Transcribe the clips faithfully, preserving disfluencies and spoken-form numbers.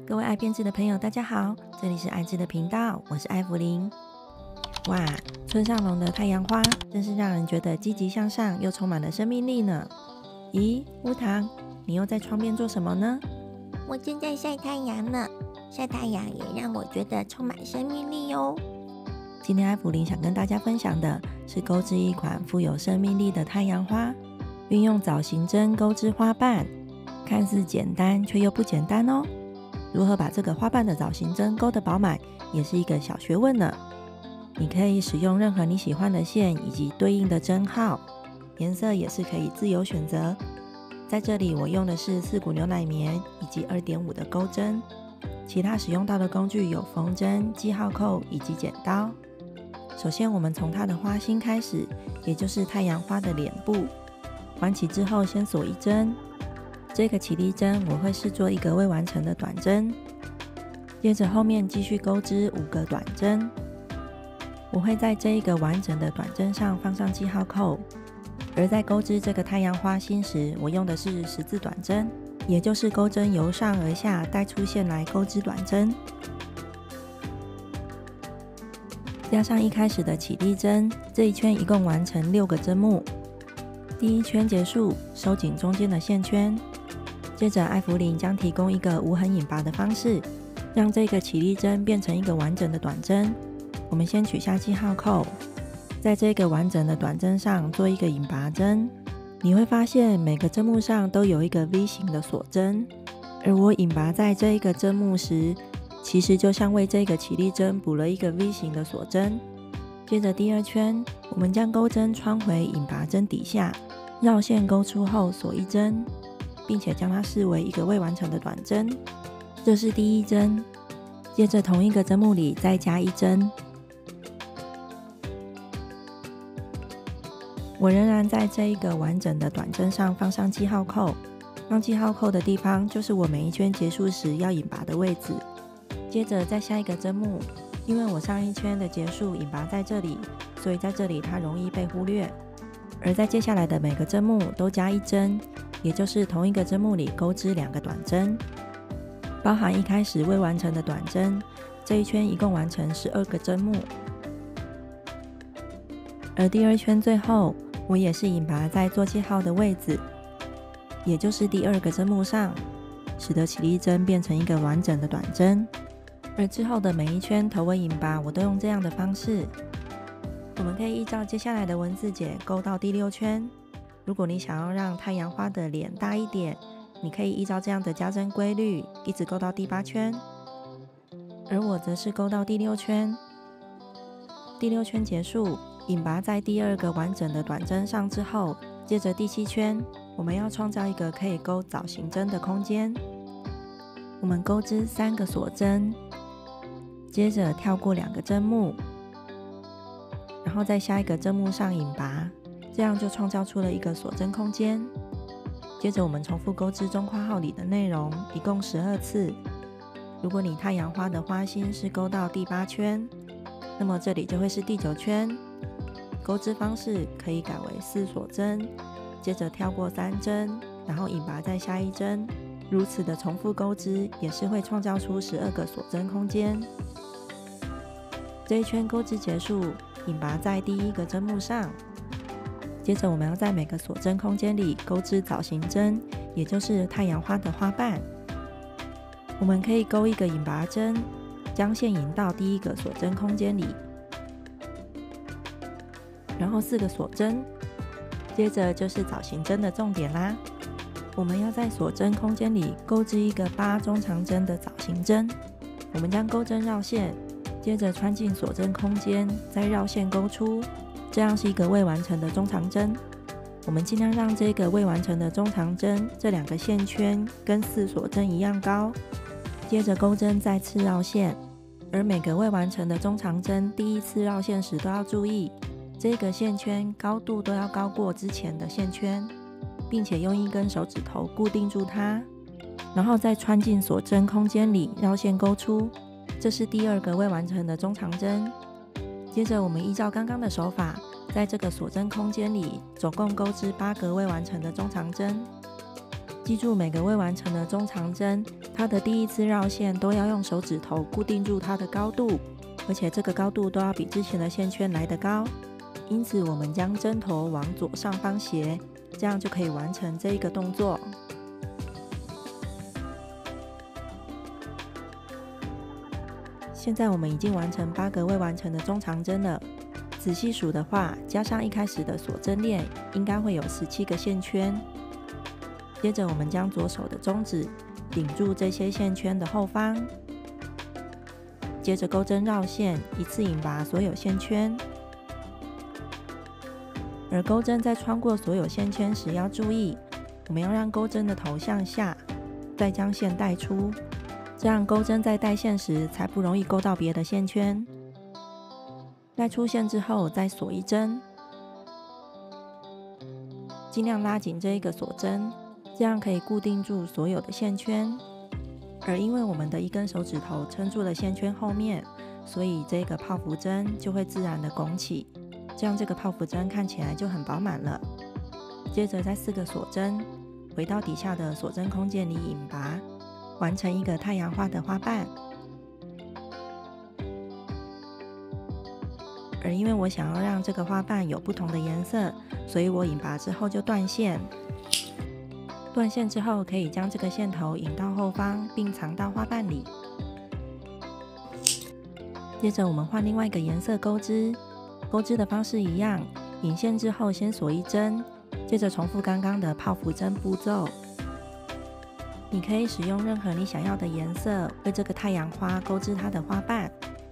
各位爱编织的朋友，大家好，这里是爱织的频道，我是艾芙琳。哇，村上隆的太阳花真是让人觉得积极向上，又充满了生命力呢。咦，乌糖，你又在窗边做什么呢？ 我正在晒太阳呢，晒太阳也让我觉得充满生命力哟。 今天艾芙琳想跟大家分享的是钩织一款富有生命力的太阳花，运用藻形针钩织花瓣，看似简单却又不简单哦。如何把这个花瓣的藻形针钩得饱满，也是一个小学问呢。你可以使用任何你喜欢的线以及对应的针号，颜色也是可以自由选择。在这里我用的是四股牛奶棉以及 二点五 的钩针，其他使用到的工具有缝针、记号扣以及剪刀。首先我们从它的花心开始，也就是太阳花的脸部，环起之后先锁一针。这个起立针我会视作一个未完成的短针，接着后面继续钩织五个短针。我会在这一个完整的短针上放上记号扣，而在钩织这个太阳花心时，我用的是十字短针，也就是钩针由上而下带出线来钩织短针，加上一开始的起立针，这一圈一共完成六个针目。第一圈结束，收紧中间的线圈。接着艾芙琳将提供一个无痕引拔的方式，让这个起立针变成一个完整的短针。我们先取下记号扣，在这个完整的短针上做一个引拔针。你会发现每个针目上都有一个 V 型的锁针，而我引拔在这一个针目时，其实就像为这个起立针补了一个 V 型的锁针。接着第二圈，我们将钩针穿回引拔针底下，绕线钩出后锁一针，并且将它视为一个未完成的短针。这是第一针。接着同一个针目里再加一针。我仍然在这一个完整的短针上放上记号扣，放记号扣的地方就是我每一圈结束时要引拔的位置。接着在下一个针目，因为我上一圈的结束引拔在这里，所以在这里它容易被忽略。而在接下来的每个针目都加一针，也就是同一个针目里钩织两个短针，包含一开始未完成的短针。这一圈一共完成十二个针目。而第二圈最后，我也是引拔在做记号的位置，也就是第二个针目上，使得起立针变成一个完整的短针。而之后的每一圈头尾引拔我都用这样的方式。我们可以依照接下来的文字解钩到第六圈。如果你想要让太阳花的脸大一点，你可以依照这样的加针规律一直钩到第八圈，而我则是钩到第六圈。第六圈结束，引拔在第二个完整的短针上之后，接着第七圈我们要创造一个可以钩藻形针的空间。我们钩织三个锁针，接着跳过两个针目，然后在下一个针目上引拔，这样就创造出了一个锁针空间。接着我们重复钩织中括号里的内容，一共十二次。如果你太阳花的花心是钩到第八圈，那么这里就会是第九圈。钩织方式可以改为四锁针，接着跳过三针，然后引拔在下一针，如此的重复钩织也是会创造出十二个锁针空间。这一圈钩织结束，引拔在第一个针目上，接着我们要在每个锁针空间里钩织藻形针，也就是太阳花的花瓣。我们可以钩一个引拔针，将线引到第一个锁针空间里，然后四个锁针，接着就是藻形针的重点啦。我们要在锁针空间里钩织一个八中长针的藻形针。我们将钩针绕线，接着穿进锁针空间，再绕线钩出，这样是一个未完成的中长针。我们尽量让这个未完成的中长针这两个线圈跟四锁针一样高，接着钩针再次绕线。而每个未完成的中长针第一次绕线时都要注意，这个线圈高度都要高过之前的线圈，并且用一根手指头固定住它，然后再穿进锁针空间里绕线钩出，这是第二个未完成的中长针。接着我们依照刚刚的手法，在这个锁针空间里总共钩织八个未完成的中长针。 记住每个未完成的中长针，它的第一次绕线都要用手指头固定住它的高度，而且这个高度都要比之前的线圈来得高。因此我们将针头往左上方斜，这样就可以完成这一个动作。现在我们已经完成八个未完成的中长针了，仔细数的话，加上一开始的锁针链，应该会有十七个线圈。接着我们将左手的中指顶住这些线圈的后方，接着钩针绕线，一次引拔所有线圈。而钩针在穿过所有线圈时要注意，我们要让钩针的头向下，再将线带出，这样钩针在带线时才不容易勾到别的线圈。带出线之后再锁一针，尽量拉紧这一个锁针，这样可以固定住所有的线圈。而因为我们的一根手指头撑住了线圈后面，所以这个泡芙针就会自然的拱起，这样这个泡芙针看起来就很饱满了。接着再四个锁针回到底下的锁针空间里引拔，完成一个太阳花的花瓣。而因为我想要让这个花瓣有不同的颜色，所以我引拔之后就断线。断线之后，可以将这个线头引到后方，并藏到花瓣里。接着我们换另外一个颜色钩织，钩织的方式一样，引线之后先锁一针，接着重复刚刚的泡芙针步骤。你可以使用任何你想要的颜色，为这个太阳花钩织它的花瓣。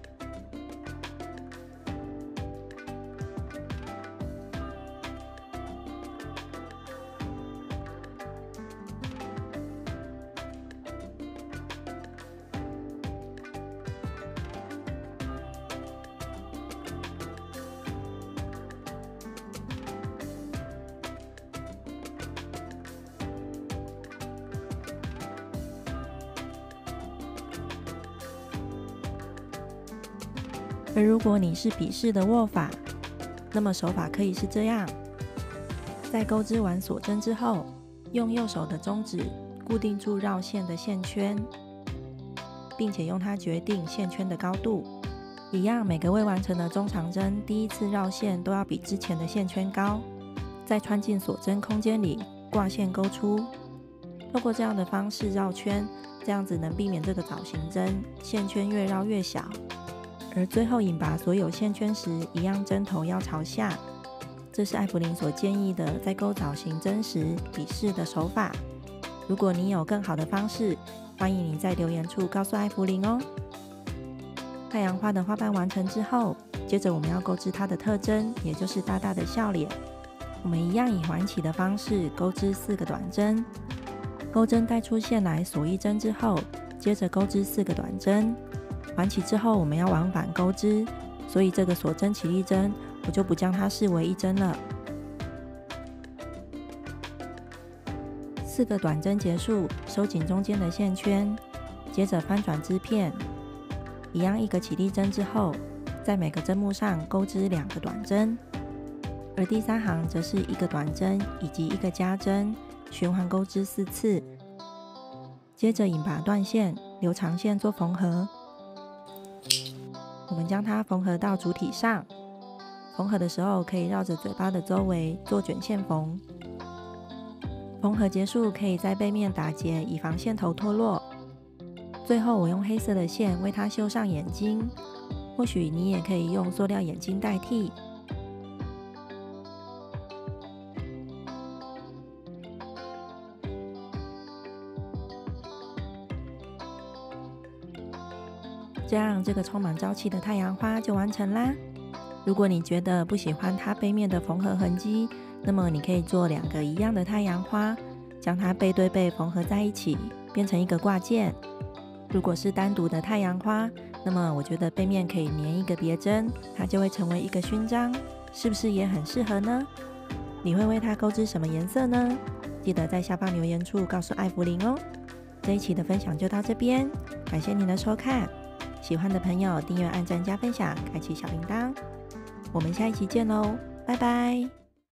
而如果你是笔式的握法，那么手法可以是这样：在钩织完锁针之后，用右手的中指固定住绕线的线圈，并且用它决定线圈的高度。一样，每个未完成的中长针第一次绕线都要比之前的线圈高，再穿进锁针空间里挂线钩出。透过这样的方式绕圈，这样子能避免这个藻形针线圈越绕越小。而最后引拔所有线圈时，一样针头要朝下。这是艾芙琳所建议的在钩藻形针时笔式的手法。如果你有更好的方式，欢迎你在留言处告诉艾芙琳哦。太阳花的花瓣完成之后，接着我们要钩织它的特征，也就是大大的笑脸。我们一样以环起的方式钩织四个短针，钩针带出线来锁一针之后，接着钩织四个短针。环起之后，我们要往返钩织，所以这个锁针起立针我就不将它视为一针了。四个短针结束，收紧中间的线圈，接着翻转织片，一样一个起立针之后，在每个针目上钩织两个短针，而第三行则是一个短针以及一个加针，循环钩织四次。接着引拔断线，留长线做缝合。我们将它缝合到主体上，缝合的时候可以绕着嘴巴的周围做卷线缝。缝合结束，可以在背面打结，以防线头脱落。最后我用黑色的线为它绣上眼睛，或许你也可以用塑料眼睛代替。这样，这个充满朝气的太阳花就完成啦。如果你觉得不喜欢它背面的缝合痕迹，那么你可以做两个一样的太阳花，将它背对背缝合在一起，变成一个挂件。如果是单独的太阳花，那么我觉得背面可以粘一个别针，它就会成为一个勋章，是不是也很适合呢？你会为它钩织什么颜色呢？记得在下方留言处告诉艾芙琳哦。这一期的分享就到这边，感谢您的收看。喜欢的朋友订阅、按赞、加分享，开启小铃铛。我们下一期见喽，拜拜。